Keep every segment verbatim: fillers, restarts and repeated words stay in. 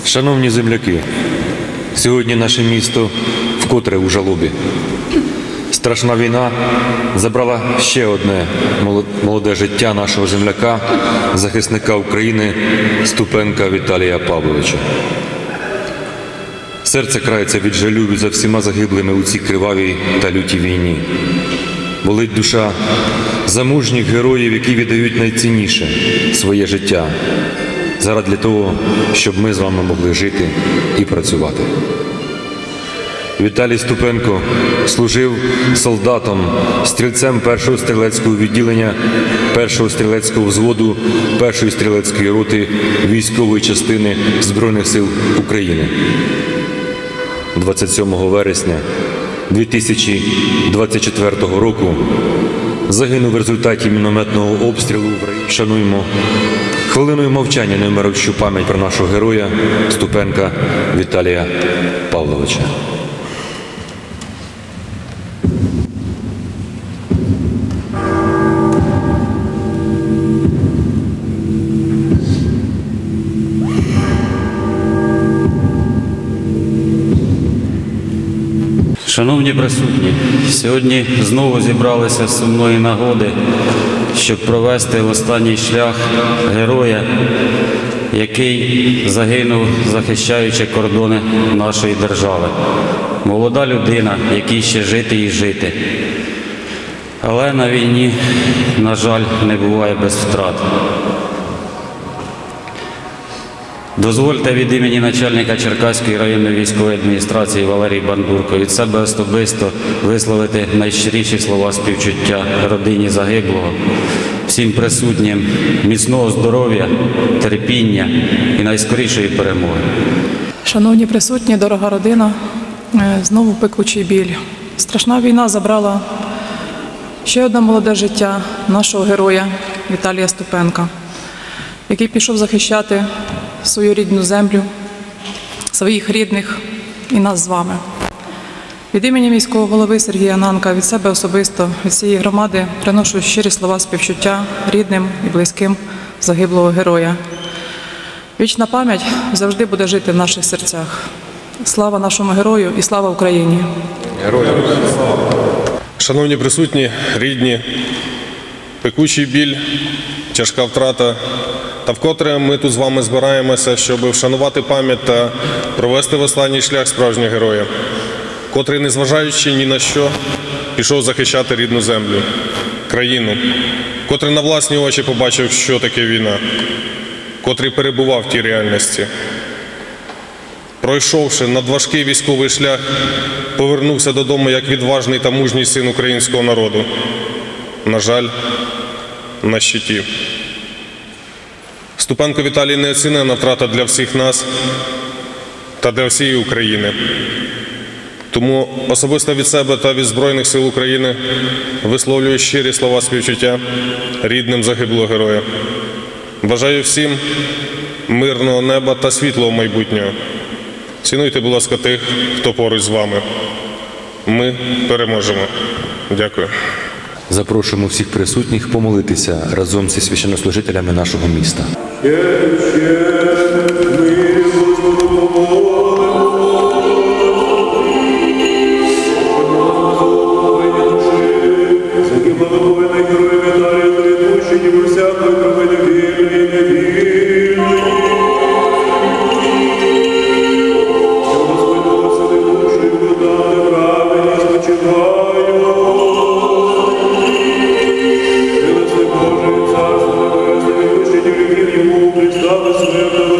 Шановні земляки, сьогодні наше місто вкотре у жалобі. Страшна війна забрала ще одне молоде життя нашого земляка, захисника України Ступенка Віталія Павловича. Серце крається від жалю за всіма загиблими у цій кривавій та лютій війні. Болить душа за мужніх героїв, які віддають найцінніше – своє життя, заради того, щоб ми з вами могли жити і працювати. Віталій Ступенко служив солдатом, стрільцем першого стрілецького відділення, першого стрілецького взводу, першої стрілецької роти військової частини Збройних сил України. двадцять сьомого вересня дві тисячі двадцять четвертого року загинув в результаті мінометного обстрілу в районі. Шануємо хвилиною мовчання невмирущу пам'ять про нашого героя Ступенка Віталія Павловича. Шановні присутні, сьогодні знову зібралися з сумної нагоди, щоб провести в останній шлях героя, який загинув, захищаючи кордони нашої держави. Молода людина, якій ще жити і жити. Але на війні, на жаль, не буває без втрат. Дозвольте від імені начальника Черкаської районної військової адміністрації Валерії Бандурко від себе особисто висловити найщиріші слова співчуття родині загиблого, всім присутнім міцного здоров'я, терпіння і найскорішої перемоги. Шановні присутні, дорога родина, знову пекучий біль. Страшна війна забрала ще одне молоде життя нашого героя Віталія Ступенка, який пішов захищати свою рідну землю, своїх рідних і нас з вами. Від імені міського голови Сергія Нанка, від себе особисто, від всієї громади приношу щирі слова співчуття рідним і близьким загиблого героя. Вічна пам'ять завжди буде жити в наших серцях. Слава нашому герою і слава Україні! Героям слава! Шановні присутні, рідні, пекучий біль, тяжка втрата, та вкотре ми тут з вами збираємося, щоб вшанувати пам'ять та провести в останній шлях справжнього героя, котрий, незважаючи ні на що, пішов захищати рідну землю, країну, котрий на власні очі побачив, що таке війна, котрий перебував в тій реальності. Пройшовши надважкий військовий шлях, повернувся додому як відважний та мужній син українського народу. На жаль, на щиті. Ступенко Віталій – неоцінена втрата для всіх нас та для всієї України. Тому особисто від себе та від Збройних сил України висловлюю щирі слова співчуття рідним загиблого героя. Бажаю всім мирного неба та світлого майбутнього. Цінуйте, будь ласка, тих, хто поруч з вами. Ми переможемо. Дякую. Запрошуємо всіх присутніх помолитися разом зі священнослужителями нашого міста. Слава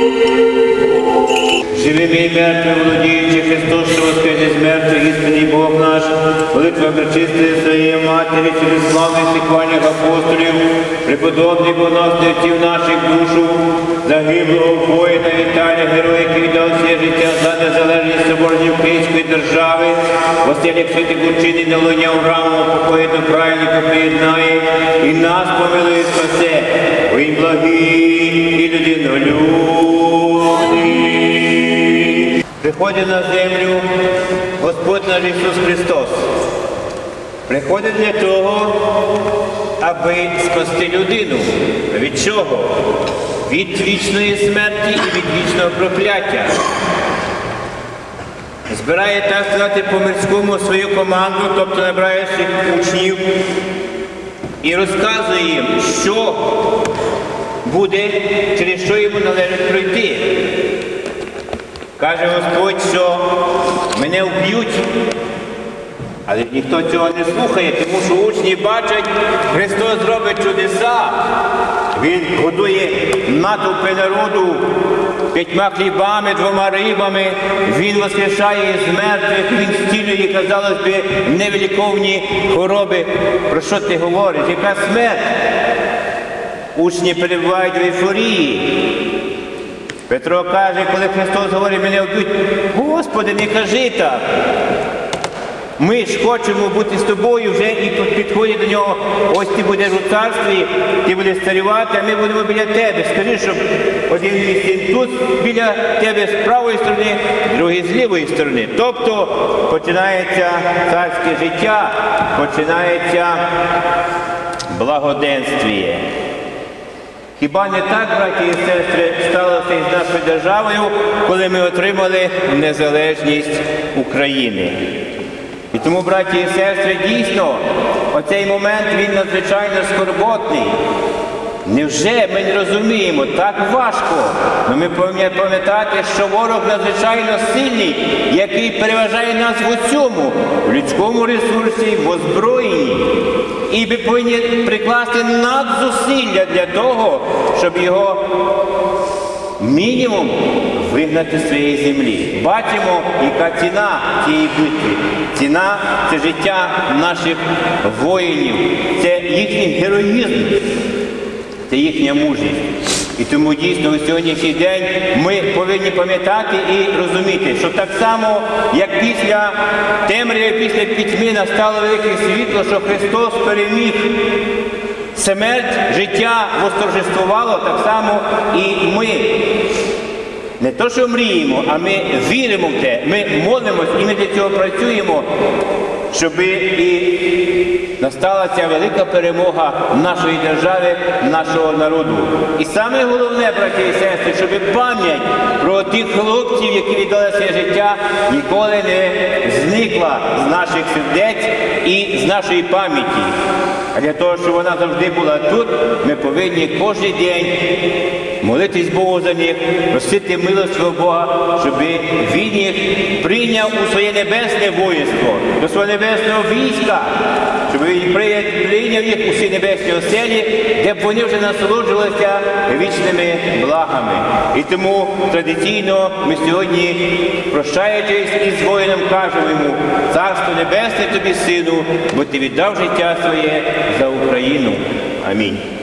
Живими и мертвыми, владеющий Христос, что воскрес из мертвых, истинный Бог наш, молитва пречистая Своей Матери, через славных секвальных апостолів, преподобних монастирів наших душу, загиблого воїна Віталія, героя, який віддав своє життя за незалежність соборної української держави, Василь святих учинів на луні Авраамова, покої до правильника приєднає, і нас помилує спасе, він благий і людинолюбний. Приходить на землю Господь наш Ісус Христос. Приходить для того, аби спасти людину. Від чого? Від вічної смерті і від вічного прокляття. Збирає, так сказати, по-мирському свою команду, тобто набирає своїх учнів і розказує їм, що буде, через що йому належить пройти. Каже Господь, що мене вб'ють, але ніхто цього не слухає, тому що учні бачать, Христос робить чудеса. Він годує натовпи народу п'ятьма хлібами, двома рибами, Він воскрешає з мертвих, Він зцілює, казалось би, невиліковні хвороби. Про що ти говориш? Яка смерть? Учні перебувають в ейфорії. Петро каже, коли Христос говорить, мене вб'ють, Господи, не кажи так. Ми ж хочемо бути з тобою вже і підходять до нього, ось ти будеш у царстві, ти будеш царювати, а ми будемо біля тебе. Скажи, щоб один мій син тут біля тебе з правої сторони, другий з лівої сторони. Тобто починається царське життя, починається благоденствіє. Хіба не так, браті і сестри, сталося із нашою державою, коли ми отримали незалежність України? І тому, браті і сестри, дійсно, оцей момент, він надзвичайно скорботний. Невже ми не розуміємо? Так важко. Но ми повинні пам'ятати, що ворог надзвичайно сильний, який переважає нас в усьому, в людському ресурсі, в озброєнні. І ми повинні прикласти надзусилля для того, щоб його мінімум вигнати з своєї землі. Бачимо, яка ціна цієї битви. Ціна – це життя наших воїнів, це їхній героїзм, це їхня мужність. І тому дійсно у сьогоднішній день ми повинні пам'ятати і розуміти, що так само, як після темряви, після пітьми настало велике світло, що Христос переміг смерть, життя восторжествувало, так само і ми. Не то, що мріємо, а ми віримо в те, ми молимось і ми для цього працюємо, щоб і настала ця велика перемога нашої держави, нашого народу. І саме головне, браті і сестри, щоб пам'ять про тих хлопців, які віддали своє життя, ніколи не зникла з наших сердець і з нашої пам'яті. А для того, щоб вона завжди була тут, ми повинні кожен день молитись Богу за них, просити милості Бога, щоб Він їх прийняв у своє небесне воїнство, до свого небесного війська, щоб Він прийняв їх у всі небесні оселі, де б вони вже насолоджувалися вічними благами. І тому традиційно ми сьогодні, прощаючись із воїном, кажемо йому: «Царство небесне тобі, сину, бо ти віддав життя своє за Україну». Амінь.